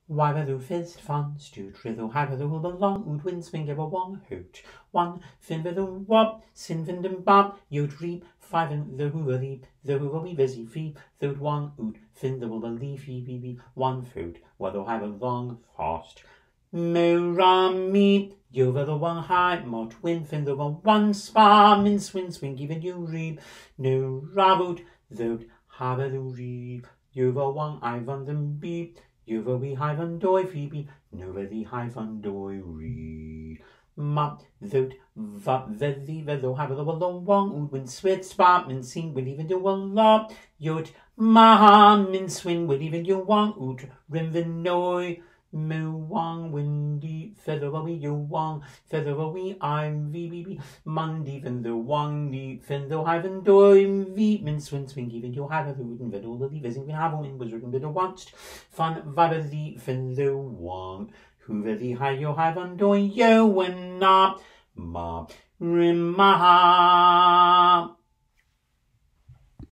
Wybadoo fist fun, stew trittle, habadoo belong, ood wind swing give a wong hoot. One, fin with a wop, sin vind and bob, yoot reap, five and the hoover leap, the hoover we busy feep, thoot one oot, fin the will leaf, be, one foot, whether have a long fast. Merami, over the one high, mot wind, fin the one spa, min swing, even you reap, no raboot, thoot, habadoo reap, over one Ivan them beep. Juver we high van doy Phoebe, nuver the high van doy reed. Ma, thout, va, veddi, veddo, have the long wong, ood win sweat spot, min sing, will even do a lot. Yot, ma, min swing, will even do wong, ood, rimvin noy. Mo wong windy, feather we you wong, feather we I'm VBB, Monday van the wong, the fendo haven doy, V, min swing, even you have a hood and veddo, the visiting we have in wizard and bidder watched, fun, vabber the fendo wong, hoover the high you have on doy, yo, when not, ma, rimma.